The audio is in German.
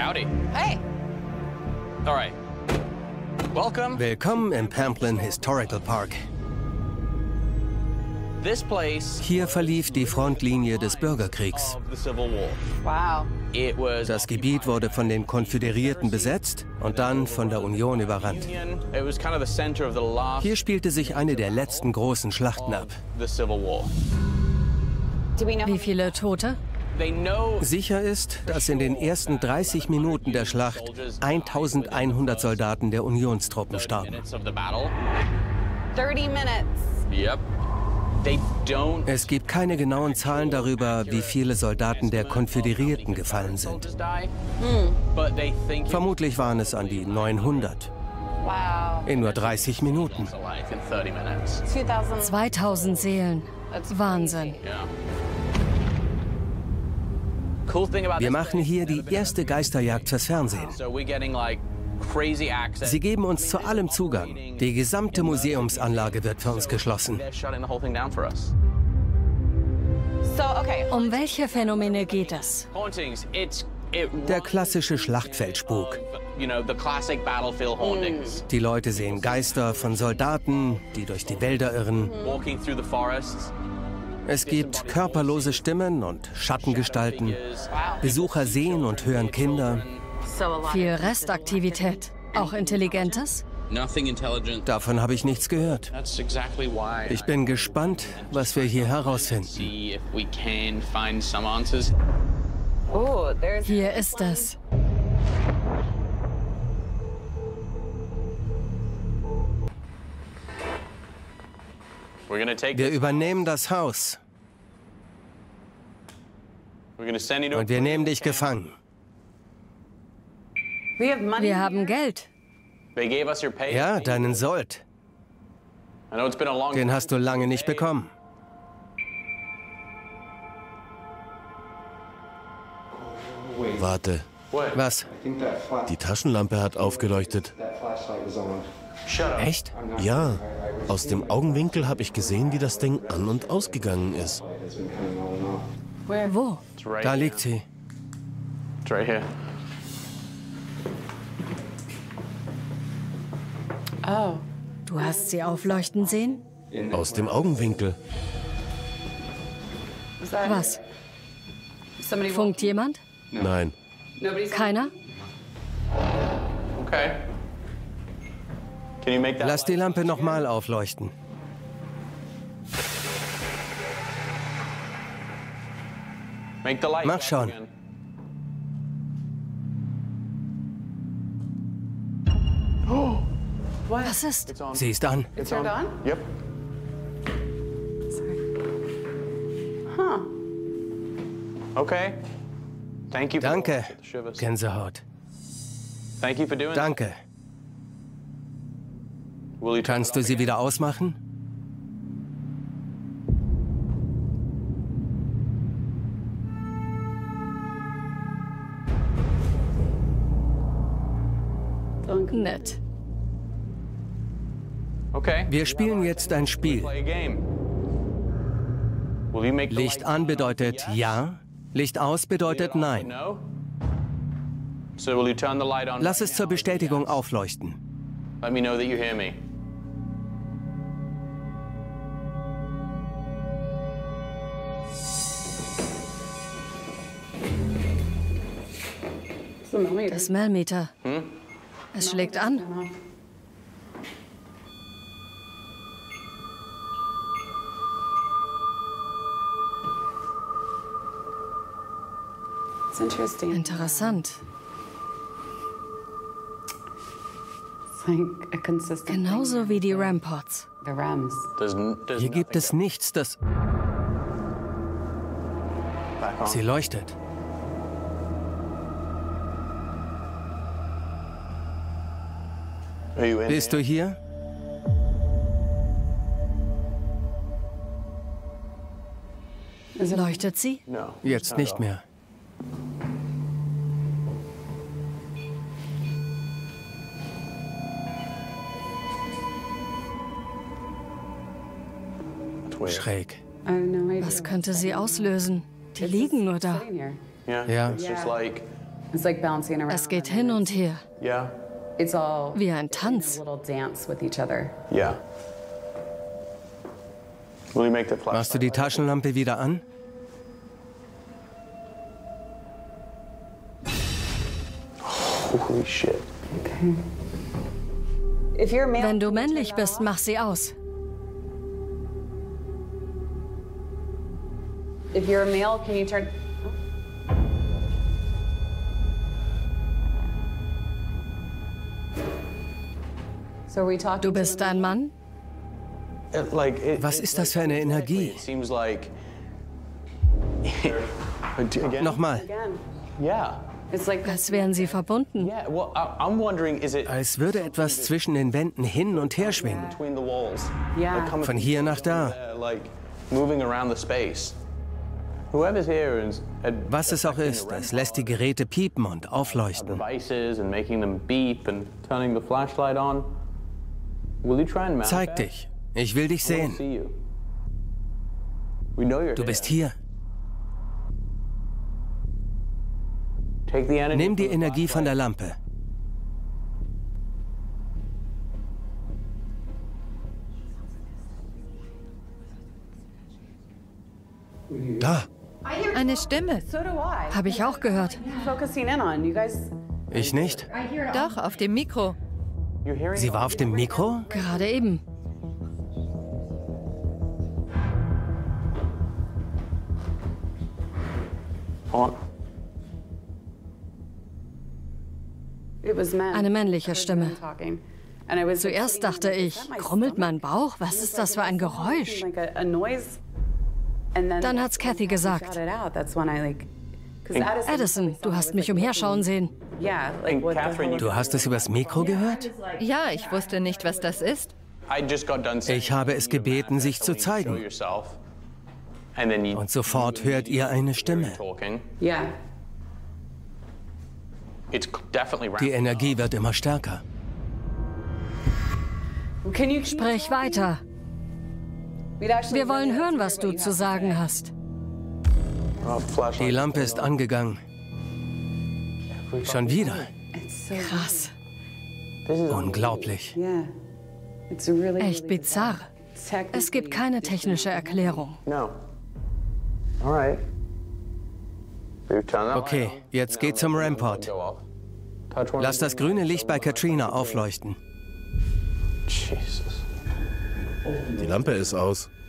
Howdy. Hey. All right. Welcome. Willkommen im Pamplin Historical Park. This place Hier verlief die Frontlinie des Bürgerkriegs. of the Civil Wow. War. It was Das Gebiet wurde von den Konföderierten besetzt und dann von der Union überrannt. It was kind of the center of the last Hier spielte sich eine der letzten großen Schlachten ab. the Civil War. Wie viele Tote? They know Sicher ist, dass in den ersten 30 Minuten der Schlacht 1100 Soldaten der Unionstruppen starben. minutes of the battle. 30 minutes. Yep. They don't Es gibt keine genauen Zahlen darüber, wie viele Soldaten der Konföderierten gefallen sind. just die. But they think Vermutlich waren es an die 900 Wow. in nur 30 Minuten. it's alive in 30 minutes. 2000. 2000 Seelen. Wahnsinn. Yeah. Cool thing about Wir this machen hier die erste Geisterjagd fürs Fernsehen. so we're getting like crazy access. Sie geben uns zu allem Zugang. Die gesamte Museumsanlage wird für uns geschlossen. They're shutting the whole thing down for us. So, okay. Um welche Phänomene geht es? Hauntings, Der klassische Schlachtfeldspuk. you know, the classic battlefield hauntings. Die Leute sehen Geister von Soldaten, die durch die Wälder irren. Walking through the forests. Es gibt körperlose Stimmen und Schattengestalten. Besucher sehen und hören Kinder. So a lot. Viel Restaktivität. Auch Intelligentes? Nothing intelligent. Davon habe ich nichts gehört. That's exactly why Ich bin gespannt, was wir hier herausfinden. see if we can find some answers. Oh, there's. Hier ist es. We're gonna take Wir this. übernehmen das Haus We're gonna send you to und wir nehmen dich gefangen. We have money. Wir haben Geld. They gave us your pay. Ja, deinen Sold. I know it's been a long Den time. hast du lange nicht bekommen. Warte, What? Was? die Taschenlampe hat aufgeleuchtet. Shut up. Echt? Ja, aus dem Augenwinkel habe ich gesehen, wie das Ding an- und ausgegangen ist. Wo? It's right Da here. liegt sie. It's right here. Oh. Du hast sie aufleuchten sehen? Aus dem Augenwinkel. Was? Somebody Funkt jemand? Nein, Nobody's. Keiner? Okay. Can you make that? Lass die Lampe nochmal aufleuchten. Make the light. Mach flash schon. again. Was ist? It's on. Sie ist an. It's turned on? Yep. Sorry. Huh. Okay. Thank you. For Danke. the shivers. Gänsehaut. Thank you for doing that. Danke. Will you turn Kannst it du off sie again? wieder ausmachen? Nett. Okay. Wir spielen jetzt ein Spiel. Play a game. Will you make the Licht light an turn on? bedeutet Yes. ja, Licht aus bedeutet nein. No. So will you turn the light on? Lass right es zur now? Bestätigung aufleuchten. Let me know that you hear me. It's the millimeter. Das Mellmeter. Es schlägt an. It's interesting. Interessant. It's like a consistent thing. Genauso wie die Ramparts. The Rams. There's Hier gibt es nichts, das... back on. Sie leuchtet. Are you in Bist du hier? Leuchtet sie? No. Jetzt nicht mehr. Weird. Schräg. I have no idea. Was könnte sie auslösen? Die liegen nur da. Sitting here. Yeah. Ja. It's just like It's like bouncing around. Es geht hin und her, Yeah? It's all wie ein a Tanz. little dance with each other. Yeah. Will you make the Machst du flashlight? die Taschenlampe wieder an? Holy shit. Okay. If you're male, Wenn du can you turn männlich that bist, off? mach sie aus. If you're a male, can you turn? So are we talking? Du to bist a ein man? Mann? Was ist das für eine Energie? It seems like. Again? Nochmal. Again. Yeah. It's like Als wären sie verbunden. Yeah. Well, I'm wondering, is it Als würde etwas zwischen den Wänden hin und her schwingen. between the walls? Yeah. Like coming Von hier nach da. there, like moving around the space. Whoever's here is Was es auch ist, es lässt die Geräte piepen und aufleuchten. devices and making them beep and turning the flashlight on. Will you try and manifest? Zeig dich. Ich will dich We wanna sehen. see you. We know you're Du bist here. hier. Take the energy Nimm die from the Energie von der flashlight. Lampe. Da. Eine Stimme. So do I. Habe ich auch gehört. Focusing in on you guys. Ich nicht. Doch, auf dem Mikro. You're hearing Sie war auf dem Mikro? Gerade eben. on. It was men. Eine männliche It was Stimme. men talking. And I was Zuerst dachte ich, krummelt mein Bauch? Was ist das für ein Geräusch? Like a noise. And then Dann hat's Kathy gesagt. shouted out. That's when I like. 'Cause Addison, du hast mich umherschauen sehen. Yeah, like what the Catherine, hell- Du hast es übers Mikro gehört? Ja, ich wusste nicht, was das ist. I just got done saying Ich habe es gebeten, sich zu zeigen. show yourself. And then you Und sofort hört ihr eine Stimme. talking. Yeah. It's definitely Die round. Energie wird immer stärker. Can you Sprich weiter. Wir wollen hören, was du zu sagen hast. Oh, flashlight. Die Lampe ist angegangen. Schon wieder. Krass. Unglaublich. Yeah. It's really, Echt really bizarr. bizarre. Es gibt keine technische Erklärung. No. All right. We've turned that Okay, light on. jetzt geh zum Rampart. Go off. Touch one Lass das grüne Licht bei Katrina aufleuchten. Jesus. Die Lampe ist aus.